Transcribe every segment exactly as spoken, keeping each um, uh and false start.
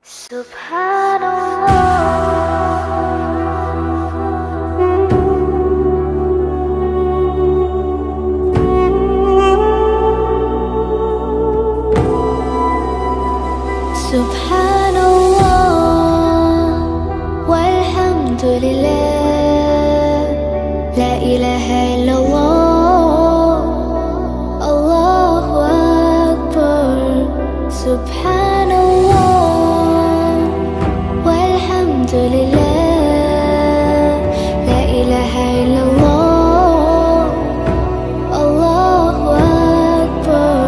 سبحان الله والحمد لله لا إله إلا الله الله أكبر سبحان الله والحمد لله لا إله إلا الله الله أكبر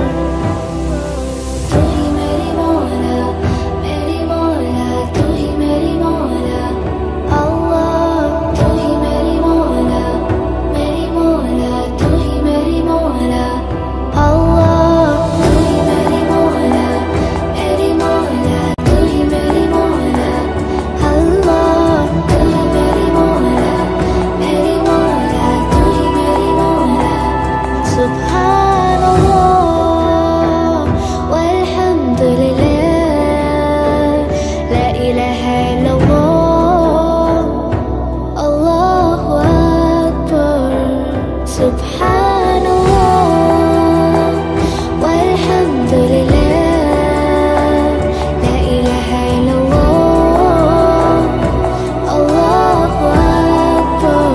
तू ही मेरी मौला मेरी मौला तू ही मेरी मौला अल्लाह तू ही मेरी मौला मेरी मौला तू ही मेरी मौला अल्लाह तू ही मेरी मौला मेरी मौला तू ही मेरी मौला अल्लाह तू ही मेरी मौला मेरी मौला तू ही मेरी मौला सुभान अल्लाह والحمد لله لا إله إلا الله الله أكبر سبحان الله والحمد لله لا إله إلا الله الله أكبر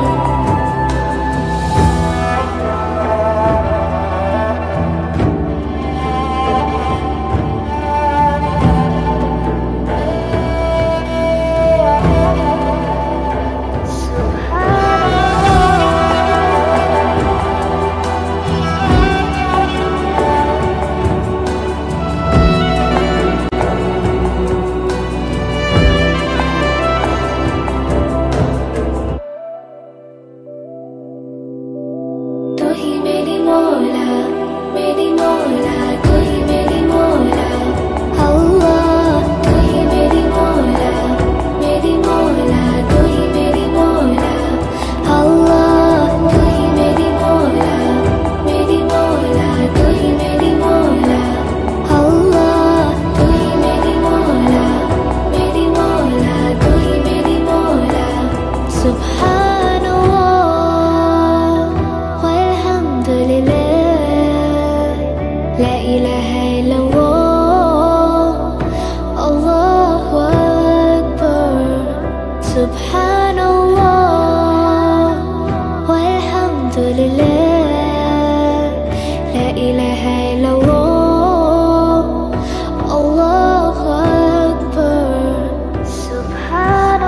तू ही मेरी मौला मेरी मौला तू ही मेरी मौला अल्लाह तू ही मेरी मौला मेरी मौला तू ही मेरी मौला अल्लाह तू ही मेरी मौला मेरी मौला तू ही मेरी मौला अल्लाह तू ही मेरी मौला मेरी मौला तू ही मेरी मौला सुभान अल्लाह والحمد لله لا إله إلا الله الله أكبر سبحان الله والحمد لله لا إله إلا الله الله أكبر سبحان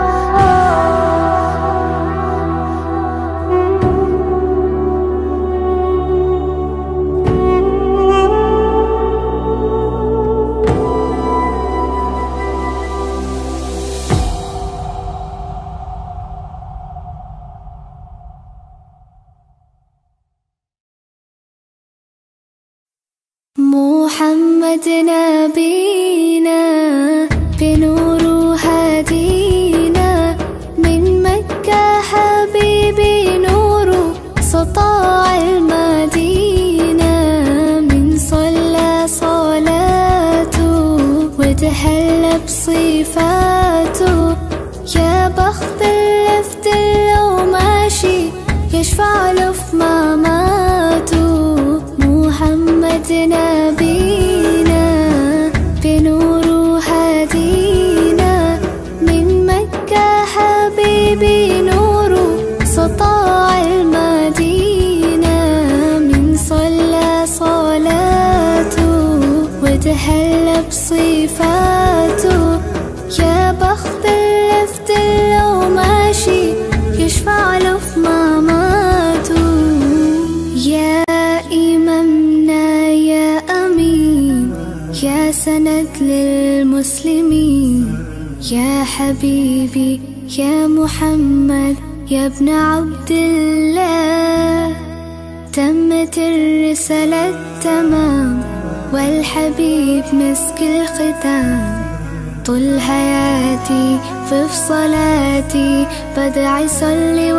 محمد نبينا بنور هدينا من مكة حبيبي نور سطاع المدينة من صلى صلاته وتهلى بصفاته يا بخت اللفت لو ماشي يشفع له في مماته محمد نبينا بنور هدينا من مكة حبيبي نور سطاع المدينة من صلى صلاته وتهلى بصفاته يا بخت اللفت لو ماشي يشفع له في مماته يا إمامنا يا أمين يا سند للمسلمين يا حبيبي يا محمد يا ابن عبد الله تمت الرسالة تمام والحبيب مسك الختام طول حياتي في صلاتي بدعي صلي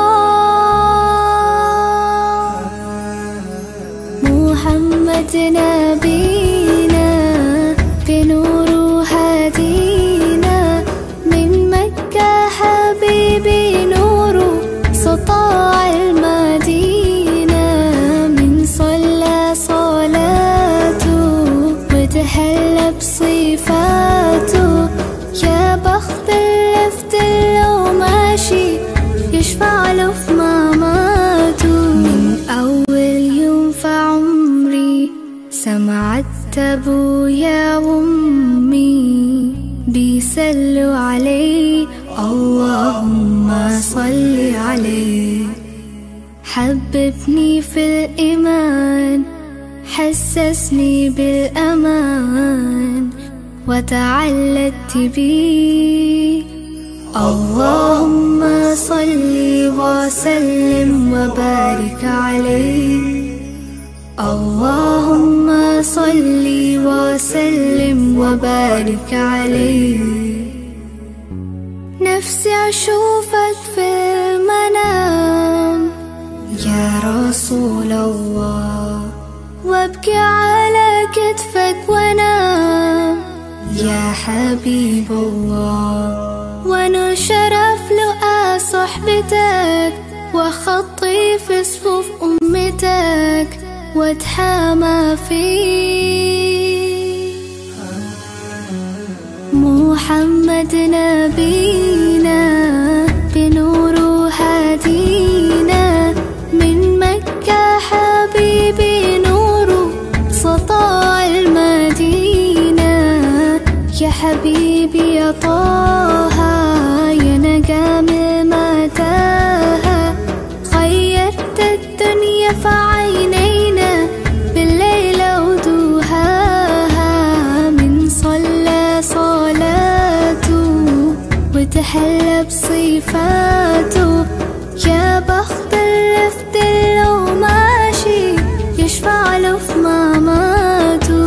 وراه محمد نبينا بنور هدينا هدينا من مكة حبيبي نور سطاع المدينة من صلى صلاته وتحلى بصفاته يا بخت اللي في دله ماشي يشفع له في مماته من أول يوم في عمري سمعت أبويا وأمي بيسلوا عليه اللهم صل عليه حببني في الإيمان حسسني بالأمان وتعلقت بيه اللهم صل وسلم وبارك عليه اللهم صل وسلم وبارك عليه نفسي أشوفك في المنام يا رسول الله وابكي على كتفك وانام يا حبيب الله وانا شرف لقى صحبتك وخطي في صفوف أمتك واتحامى فيه محمد نبينا بنور هدينا من مكة حبيبي نور سطاع المدينة يا حبيبي يا طه يا نجم متاهة غيرت الدنيا في عينينا بالليل ودوهاها من صلى صلاته وتحلى بصفاته يا بخت اللي في دله ماشي يشفع له في مماته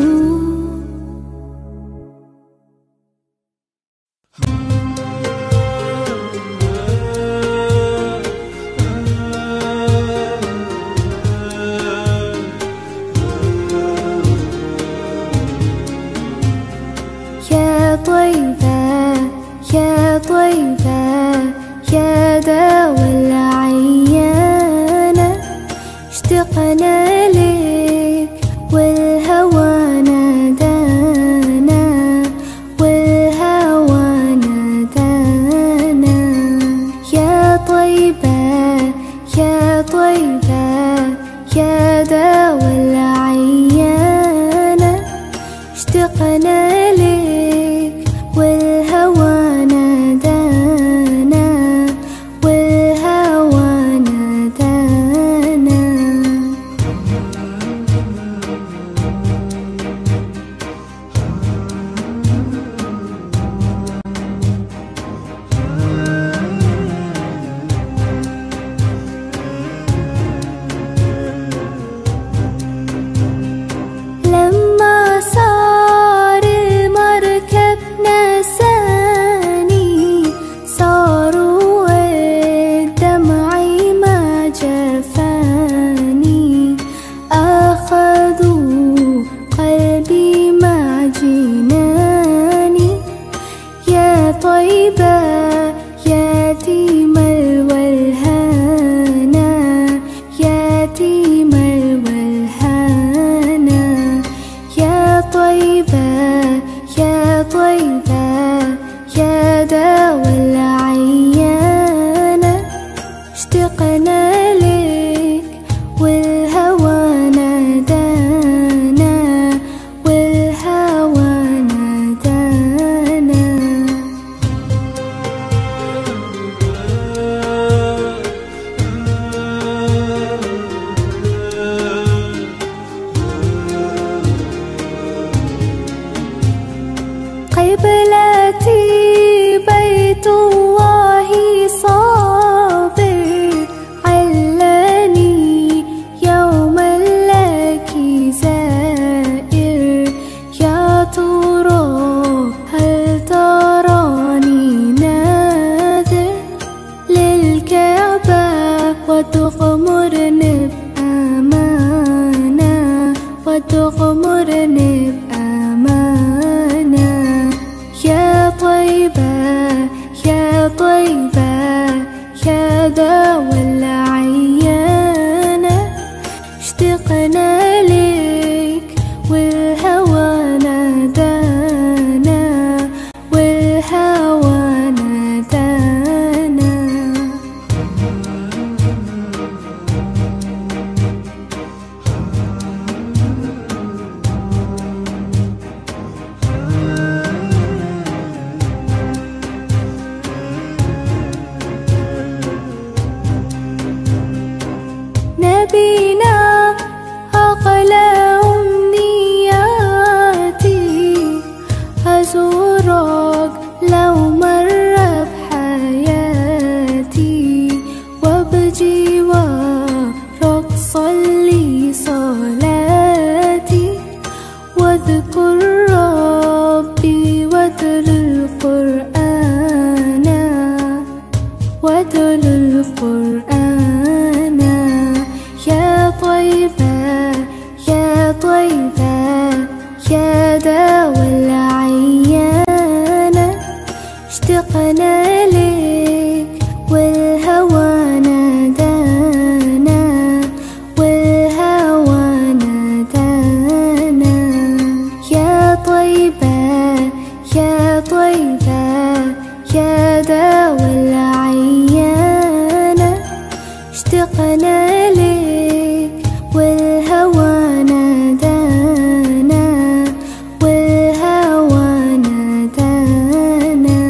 يا طيبة يا طيبة يا دوا العيانة اشتقنا لك والهوى نادانا والهوى نادانا يا طيبة يا طيبة يا دوا العيانة اشتقنا لك والهوى نادانا والهوى نادانا لما صار المركب نساني صاروا دمعي ما جفاني أخذوا قلبي مع جناني يا طيبة يتيم الولهانا يتيم الولهانا يا طيبة يا طيبة يا دوا العيانة اشتقنا لك والهوى نادانا والهوى نادانا قبلتي بيت الله صابر علاني يوما لك زائر يا ترى هل تراني ناذر للكعبة وتغمرني بأمانة وتغمرني بأمانة واتل القرآن واتل القرآن يا طيبة يا طيبة يا داوى العيان اشتقنا لك والهوى نادانا والهوى نادانا يا طيبة يا طيبة يا داوى العيان اشتقنا لك والهوى نادانا والهوى نادانا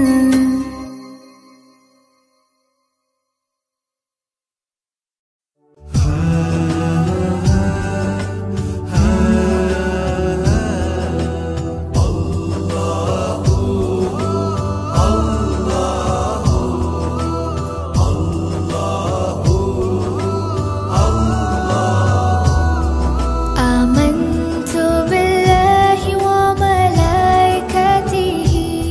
آمنت بالله وملائكته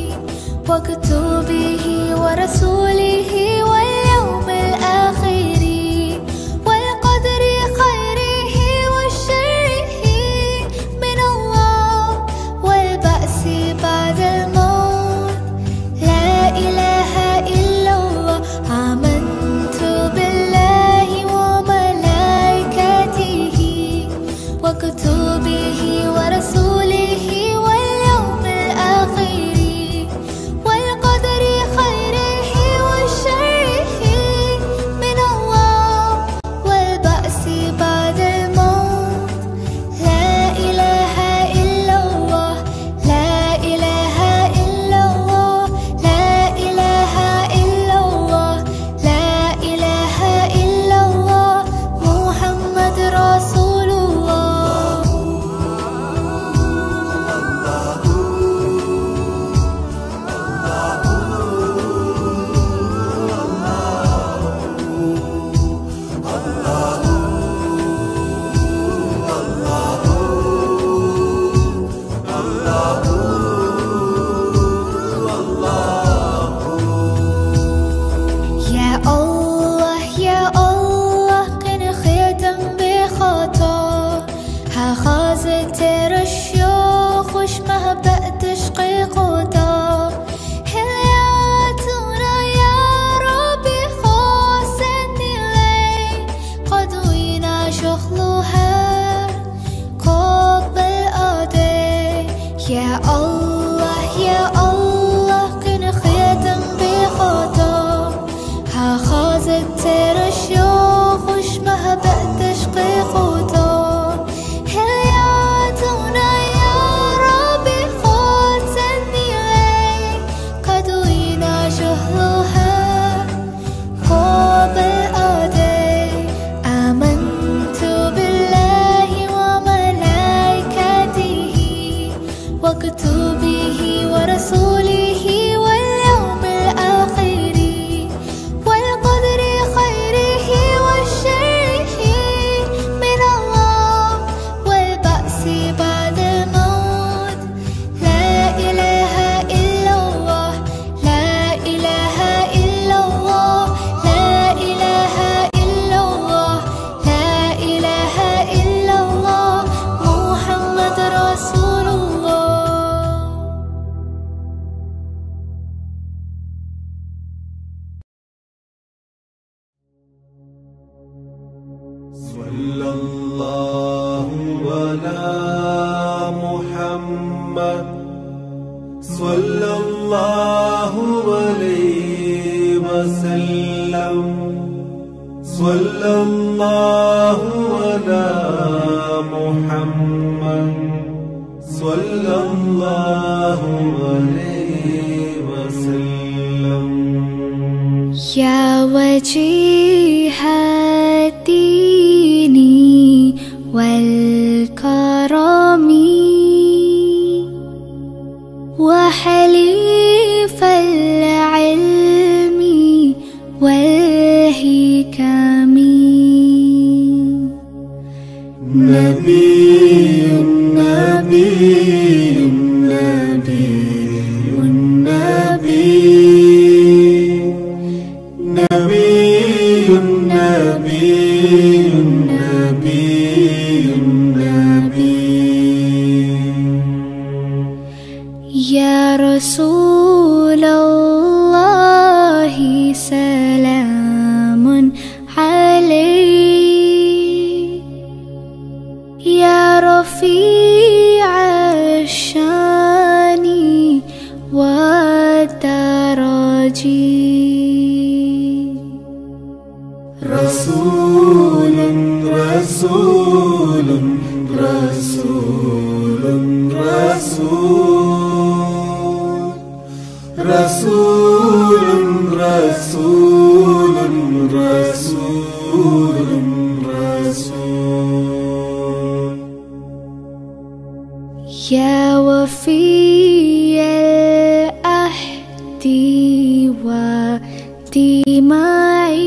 وكتبه ورسوله واليوم الآخر والقدر خيره وشره من الله والبأس بعد الموت لا إله إلا الله آمنت بالله وملائكته وكتبه ورسوله واليوم الآخر والقدر خيره وشره من الله والبأس بعد الموت لا إله إلا الله لا إله إلا الله لا إله إلا الله لا إله إلا الله محمد رسول الله يا الله يا الله كن خيتم بخطا ها خازت الشيوخ وش ما بقتش قيقوتا هلياتنا يا ربي خاصني لي قدوينا شخلها قبل أدي يا الله يا الله كن خيتم بخطا ها خازت الشيوخ وش ما بقتش قيقوتا هلياتنا يا ربي خاصني لي قدوينا شهلها قبل أدي آمنت بالله وملائكته وكتبه ورسوله واليوم الآخر والقدر خيره وشره من الله والبأس بعد الموت لا إله إلا الله لا إله إلا الله لا إله إلا الله لا إله إلا الله محمد رسول الله صلى الله على محمد صلى الله عليه وسلم صلى الله على محمد صلى الله عليه وسلم يا وجيه الدين والكرم وحليف العلم والحكم نبي نبي نبي يا رسول الله سلام عليك يا رفيع الشان والدرجي رسول رسول رسول رسول رسول رسول رسول رسول يا وفي العهد والدماء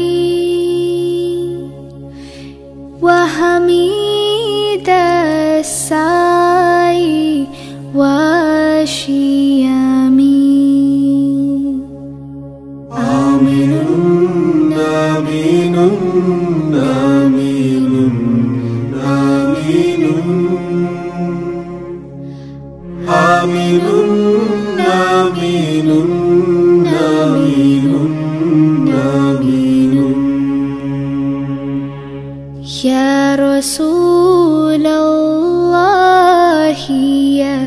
وحميد السعي والشيام آمين آمين آمين آمين آمين آمين آمين آمين يا رسول الله يا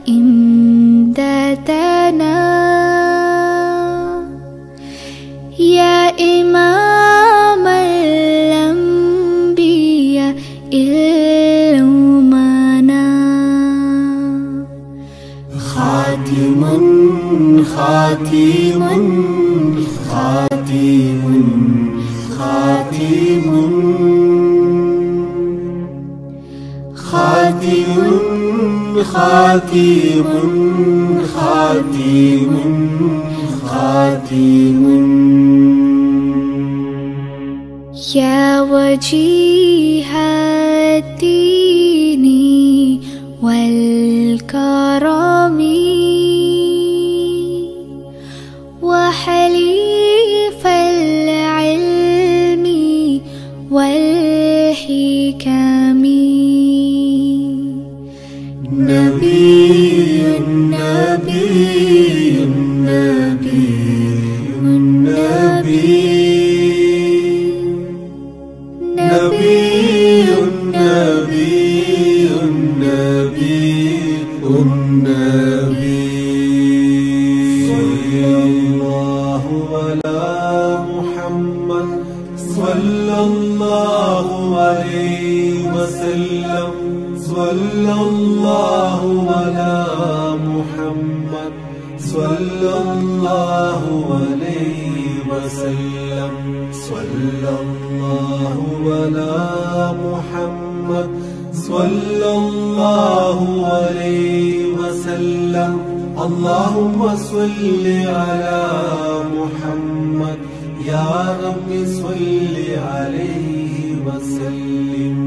إمدادنا يا إمام الأنبياء الأمنا خاتم خاتم خاتم خاتم خاتم خاتم خاتم خاتم يا وجيه الدين والكرم وحليف العلم والحكم نبي نبي نبي نبي نبي نبي نبي النبي صلى الله على محمد صلى الله عليه وسلم صلى الله على محمد صلى الله عليه وسلم صلى الله على محمد صلى الله عليه وسلم اللهم صل على محمد يا رب صل عليه وسلم.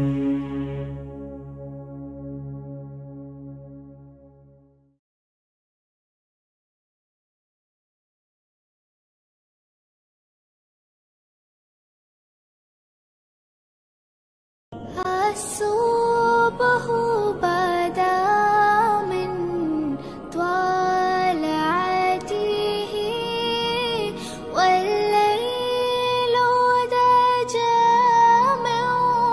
الصبح بدا من طلعته والليل دجى من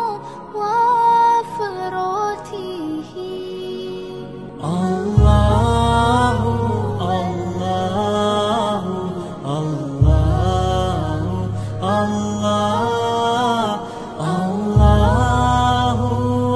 وفرته الله الله الله الله الله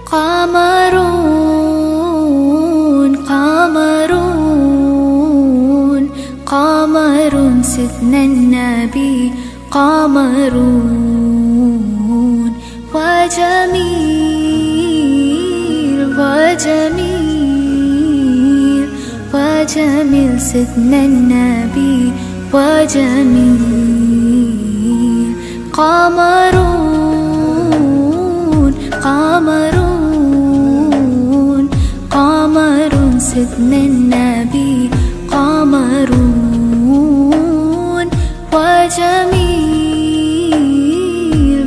قمرون قمرون قمرون سيدنا النبي قمرون وجميل وجميل وجميل سيدنا النبي وجميل قمرون قمرون قمرون سيدنا النبي قمرون وجميل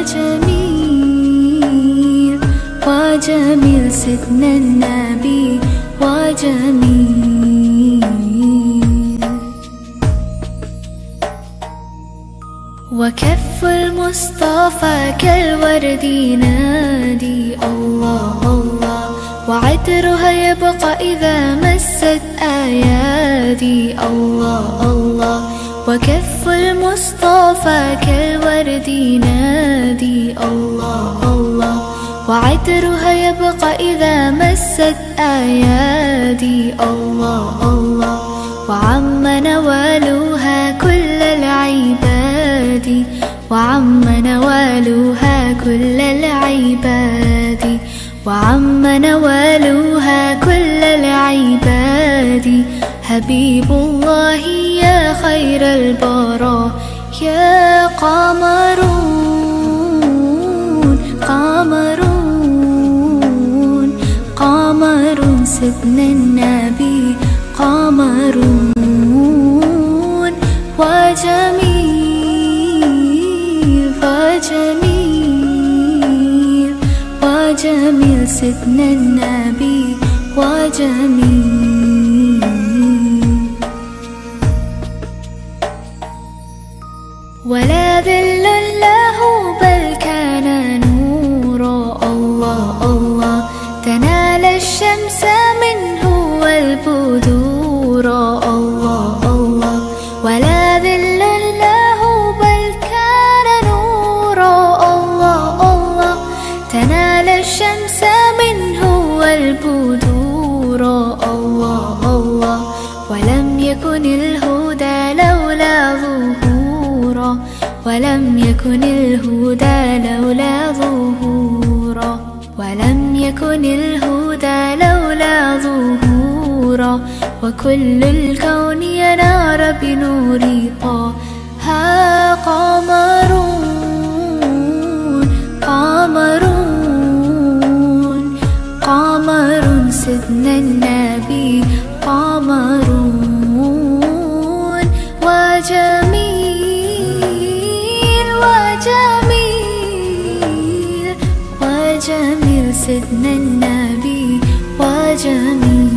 وجميل وجميل سيدنا النبي وجميل وكف المصطفى كالورد ينادي الله الله وعطرها يبقى إذا مست أيادي الله الله وكف المصطفى كالورد ينادي الله الله وعطرها يبقى إذا مست أيادي الله الله وعم نوالها كل العباد وعم نوالها كل العباد وعم نوالها كل العباد حبيب الله يا خير البراء يا قمرون قمرون قمرون سيدنا النبي قمرون وجميل وجميل وجميل سيدنا النبي وجميل ولا ذل له بل كان نورا الله الله تنال الشمس منه والبدور الله الله ولا ذل له بل كان نورا الله الله تنال الشمس منه والبدور الله الله ولم يكن الهدى لولا ظهورا ولم يكن الهدى لولا ظهورا ولم يكن الهدى لولا ظهورا وكل الكون ينار بنور طه قمرون قمرون قمرون سيدنا النبي قمرون وجميل وجميل وجميل سيدنا النبي وجميل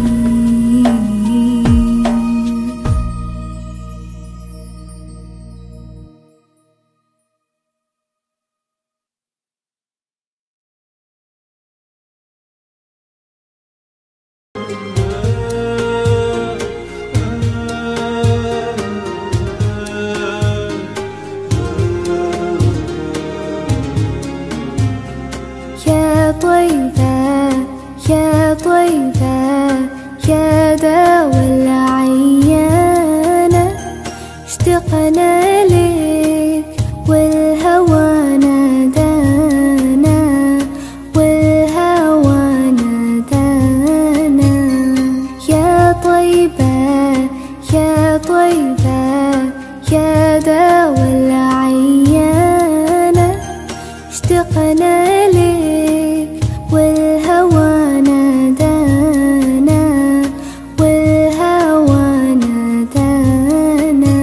يا طيبة يا طيبة يا داوى العيانة اشتقنا لك والهوى نادانا والهوى نادانا يا طيبة يا طيبة يا داوى العيانة اشتقنا لك والهوى نادانا والهوى نادانا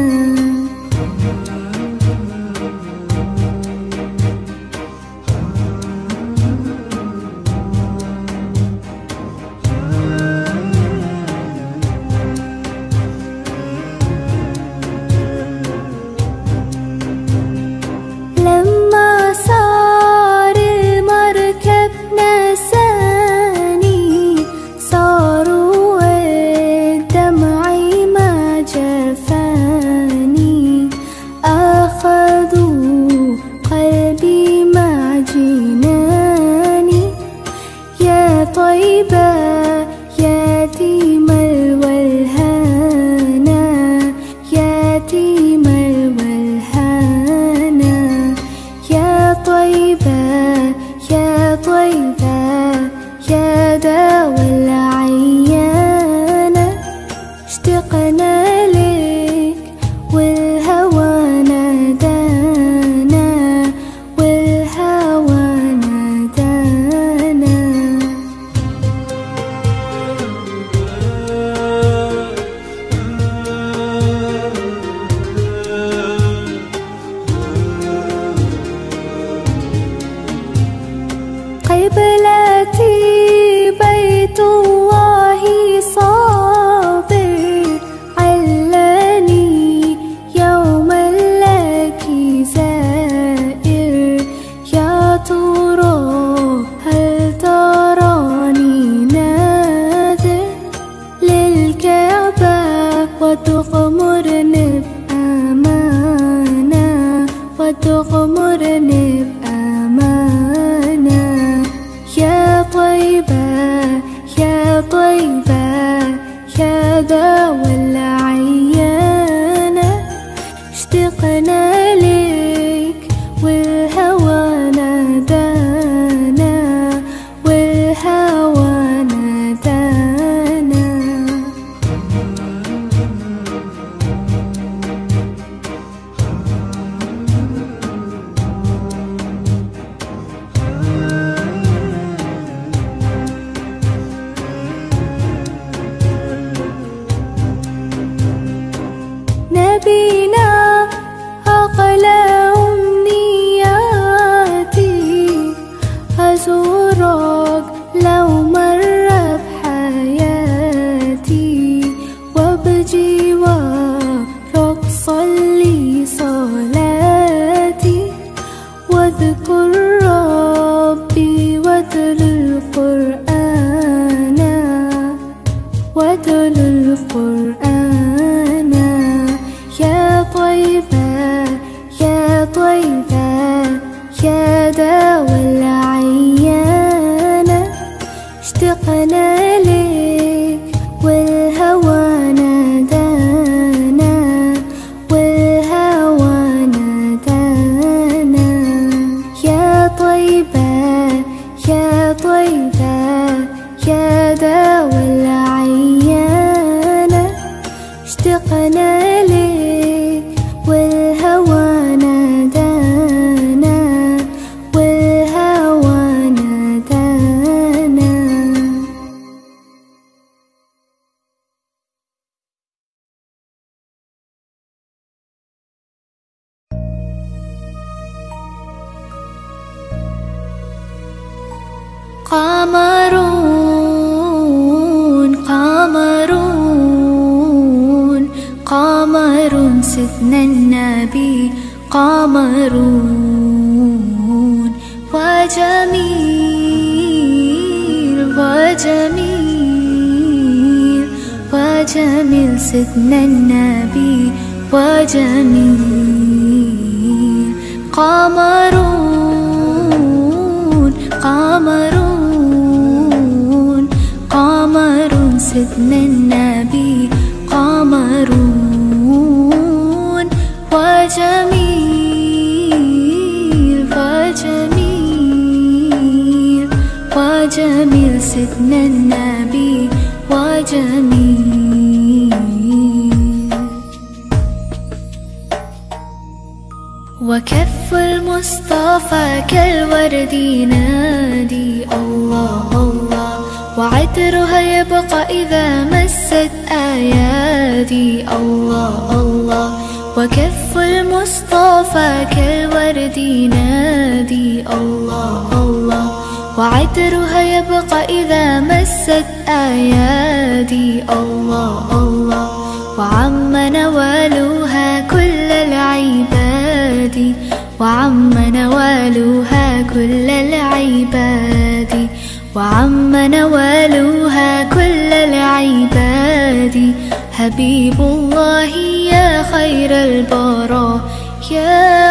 اشتقنا لك والهوى نادانا والهوى نادانا. نبينا أقلى أمنياتي أزورك لو مر بحياتي وبجوارك صلي صلاتي واذكر ربي واتل القرآن واتل القرآن. يا طيبة يا طيبة يا داوى العيان اشتقنا لك والهوى نادانا والهوى نادانا. يا طيبة يا طيبة يا داوى العيان اشتقنا لك والهوى نادانا والهوى نادانا. قمرون قمرون قمرون سيدنا النبي قمرون وجميل وجميل وجميل سيدنا النبي وجميل. قمرون قمرون قمرون سيدنا النبي قمرون وجميل وجميل وجميل سيدنا النبي وجميل. وكف المصطفى كالورد ينادي الله الله وعطرها يبقى إذا مست أيادي الله الله. وكف المصطفى كالورد ينادي الله الله وعطرها يبقى إذا مست أيادي الله الله. وعم نوالها كل العباد وعم نوالها كل العباد وعم نوالها كل العباد. حبيب الله يا خير البراء يا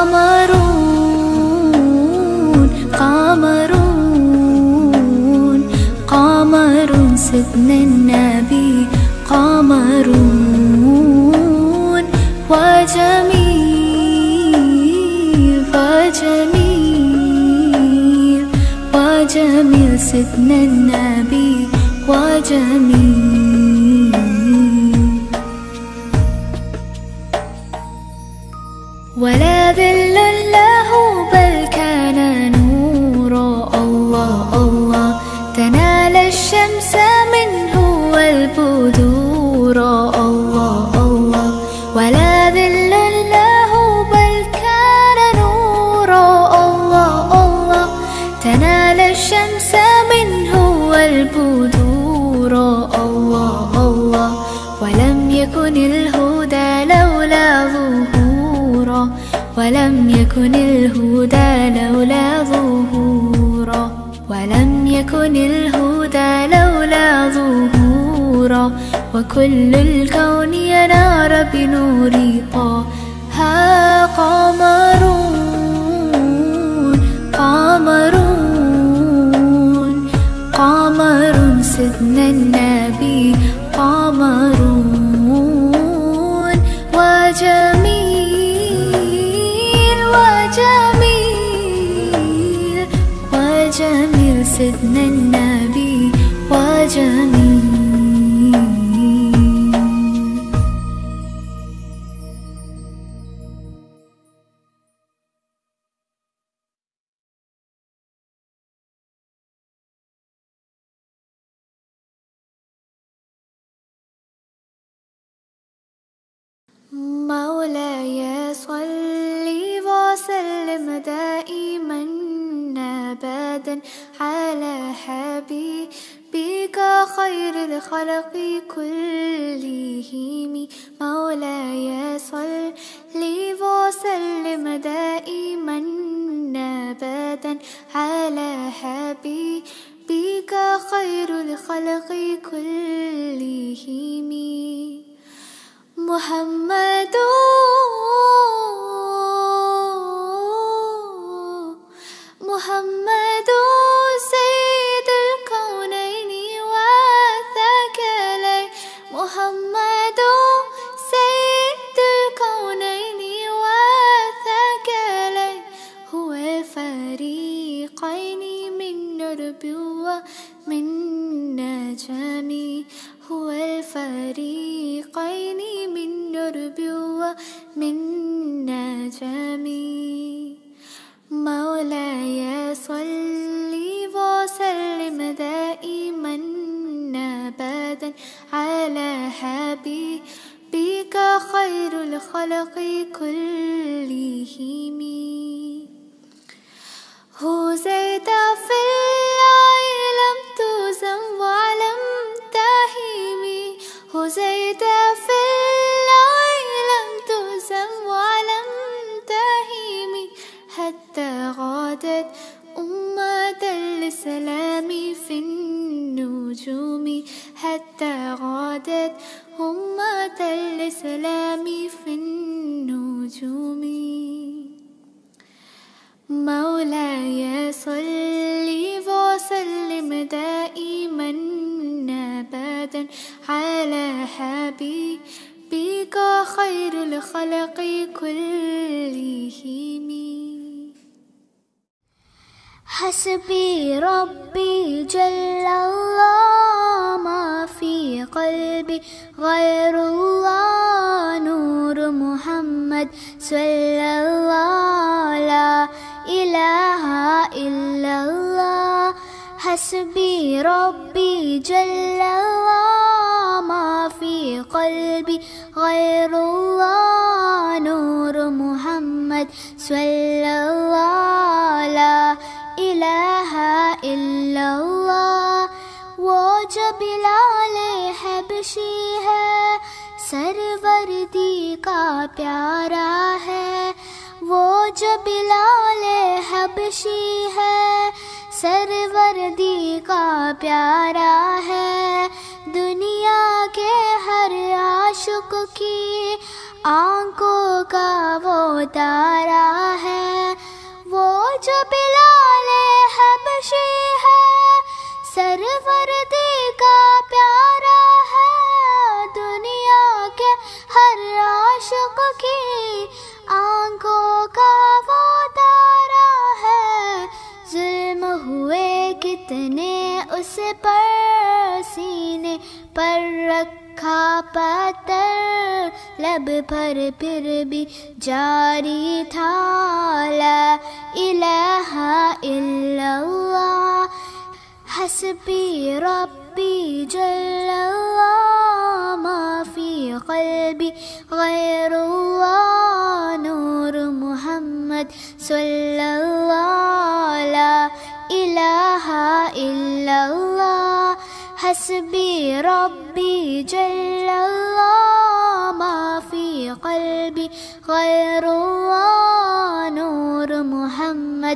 قمرون قمرون قمرون سيدنا النبي قمرون وجميل وجميل وجميل سيدنا النبي وجميل. ولا ذل له بل كان نورا الله الله تنال الشمس منه والبدور الله الله. ولا ذل له بل كان نورا الله الله تنال الشمس منه والبدور الله الله. ولم يكن الهدى لولا ظهورا ولم يكن الهدى لولا ظهورا ولم يكن الهدى لولا ظهورا. وكل الكون ينار بنور طه قمرون قمرون قمرون سيدنا النبي قمرون وجميل سيدنا النبي وجميل. مولاي صل وسلم دائما أبدا على حبيبك خير الخلق كلهم. مولاي صل وسلم دائما أبدا على حبيبك خير الخلق كلهم. محمد محمد سيد الكونين والثقلين. محمد سيد الكونين والثقلين. هو الفريقين من نرب ومن نجم. هو الفريقين من نرب ومن نجم. مولاي صل وسلم دائما أبدا على حبيبك خير الخلق كلهم. هزيت في العالم تزم ولم تهيم. هزيت في العالم تزم ولم تهيم. حتى غادت أمة الإسلام في النجوم. حتى غادت أمة الإسلام في النجوم. مولاي صل وسلم دائما أبدا على حبيبك خير الخلق كلهم. حسبي ربي جل الله ما في قلبي غير الله. نور محمد صلى الله لا إله إلا الله. حسبي ربي جل الله ما في قلبي غير الله. نور محمد صلى الله لا إله إلا الله. वो जो बिलाल हबशी है सरवरदी का प्यारा है. वो जो बिलाल हबशी है सरवरदी का प्यारा है. दुनिया के हर आशिक की आंखों का वो तारा है. वो जो बिलाल हबशी है सरवरदी का प्यारा है. दुनिया के हर आशिक की आंखों का वो तारा है. जुल्म हुए कितने उस पर सीने पर रखा पत्थर. लब पर फिर भी जारी था ला इलाहा इल्लल्लाह. हस्बी रब्बी जल्लल्लाह मा फी क़ल्बी गैरुल्लाह. नूर मुहम्मद सल्लल्लाह ला इलाहा इल्लल्लाह. हस्बी रब्बी जल्लल्लाह मा फी क़ल्बी गैरुल्लाह. नूर मुहम्मद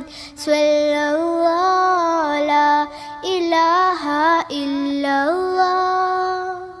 सल्लल्लाह ला इलाहा इल्लल्लाह.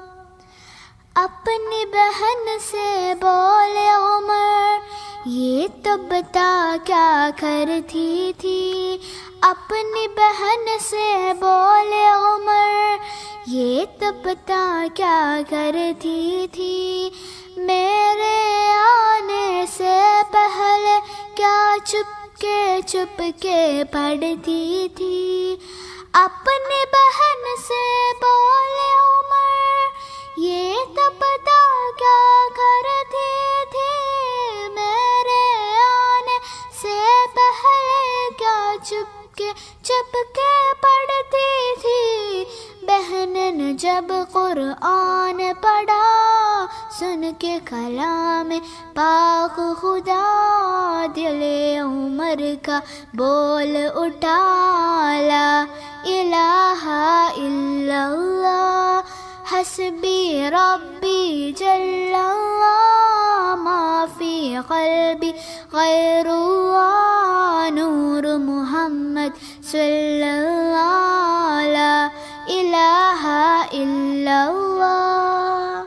अपनी बहन से बोले उमर ये तो बता क्या करती थी. अपनी बहन से बोले उमर ये तो बता क्या करती थी. मेरे आने से पहले क्या चुपके चुपके पढ़ती थी. अपनी बहन से बोले उमर, ये तो पता क्या करती थी, मेरे आने से पहले क्या चुपके चुपके पढ़ती थी। बहन ने जब कुरान पढ़ा, सुन के कलाम पाक खुदा, दिले उमर का बोल उठा, ला इलाहा इल्लल्लाह हस्बी रब्बी जल्लल्लाह, माफी क़ल्बी ग़ैरुल्लाह, नूर मुहम्मद सल्लल्लाह, ला इलाहा इल्लल्लाह।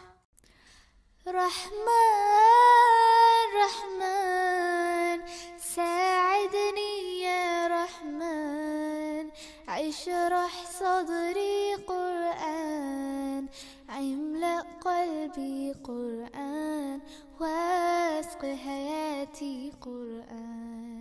रहमान रहमान साइदनी या रहमान, इशरह सदरी कुरआन, इमला क़ल्बी कुरआन, वास्क़ हयाती कुरआन।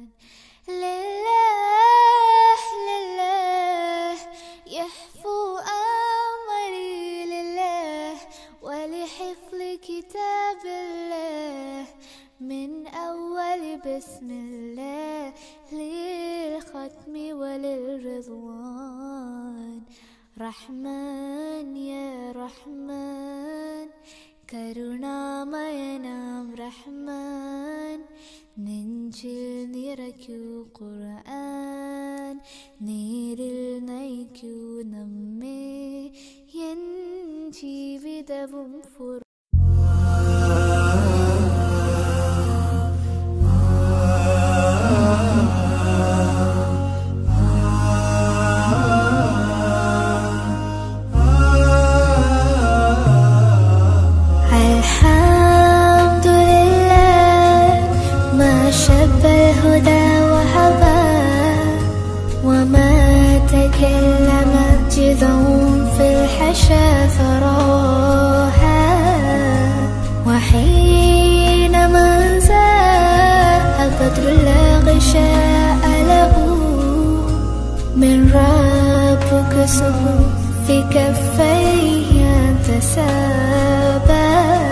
लिल्लाह लिल्लाह यहफ़ू अमरी, लिल्लाह वलिहिफ़्ज़ किताबिल्लाह, من أول بسم الله للختم وللرضوان. رحمن يا رحمن കരുണാമയനാം റഹ്മാൻ, നെഞ്ചിൽ നിറയ്ക്കൂ ഖുർആൻ, നേരിൽ നയിക്കൂ നമ്മെ എൻ ജീവിതവും ഫുർ في الحشا ثراها، وحينما زاء البدر لا غشاء له، من ربك صفوف في كفيه يتسابى.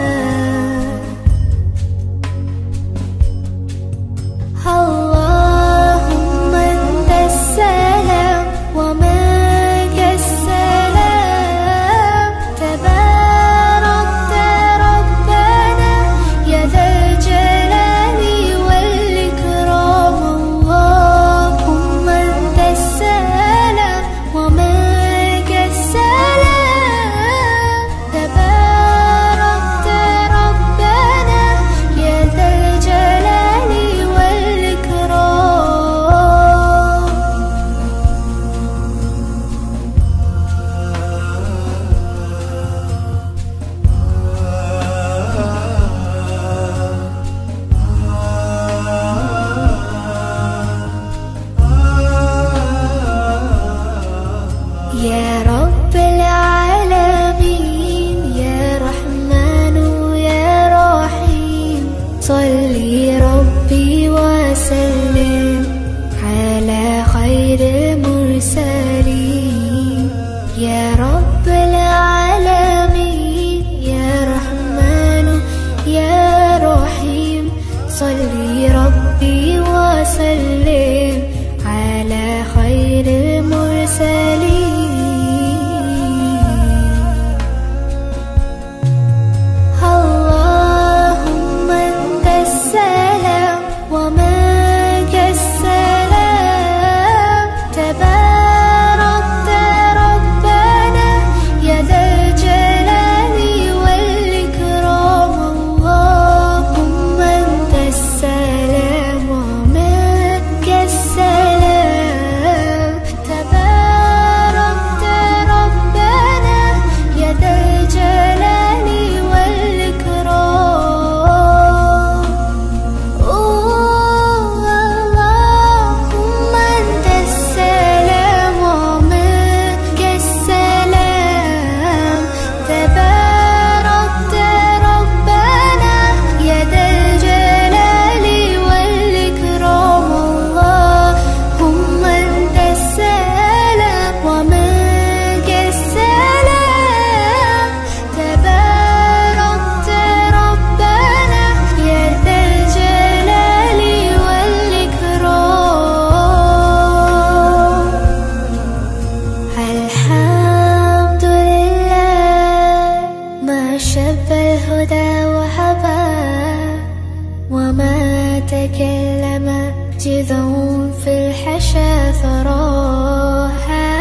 اللهم انت السلام ومنك السلام، تباركت ربنا يا ذا الجلال والإكرام. اللهم انت السلام ومنك السلام، تباركت ربنا يا ذا الجلال والإكرام. يا رب العالمين يا رحمن يا رحيم، صلي ربي وسلم على خير المرسلين. يا رب العالمين يا رحمن يا رحيم، صلي ربي وسلم على خير المرسلين. اللهم انت السلام ومنك السلام، تباركت ربنا يا ذا الجلال والإكرام. اللهم انت السلام ومنك السلام، تباركت تكلم جذع في الحشا ثراها.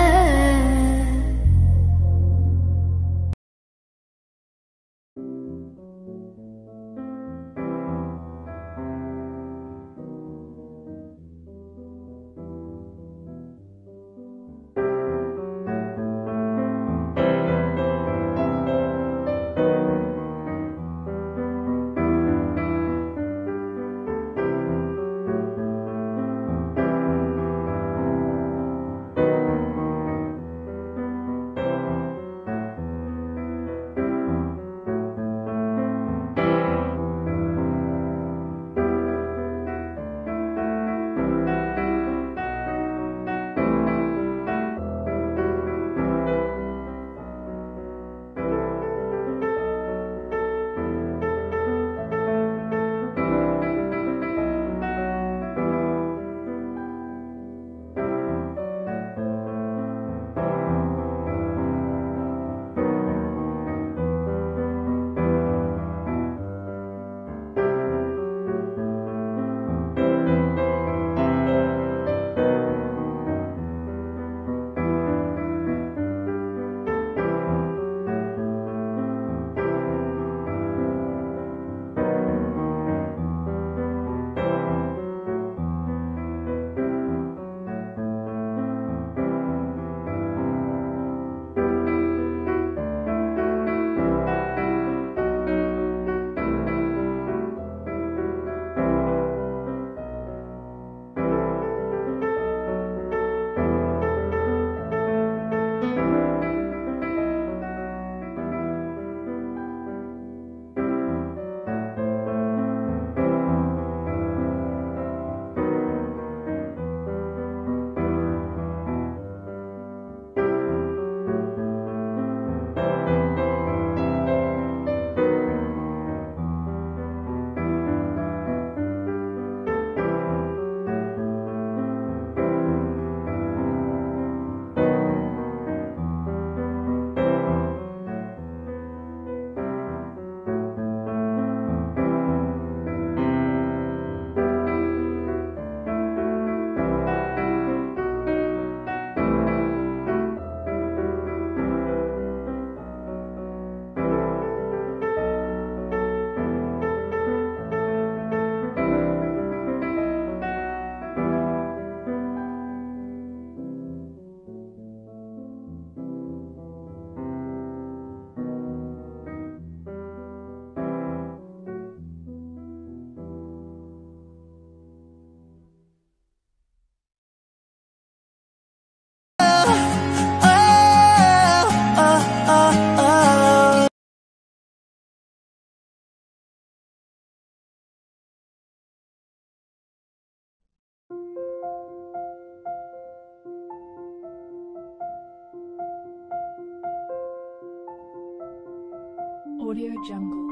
Audio Jungle.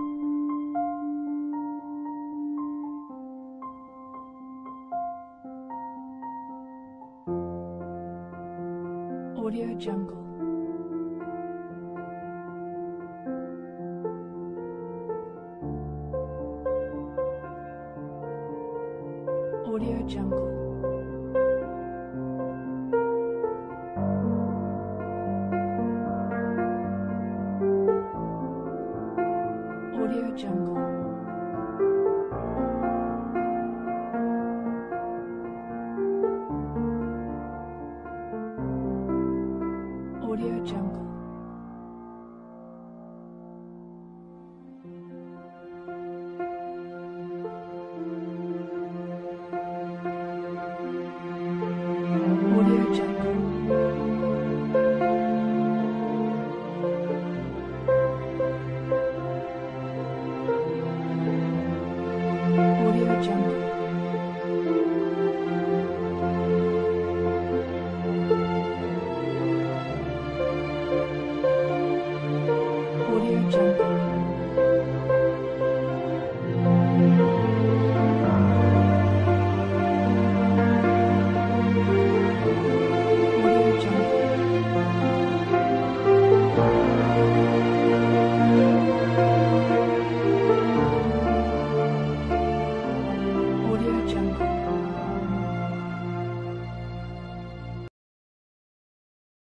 Audio Jungle. Audio Jungle.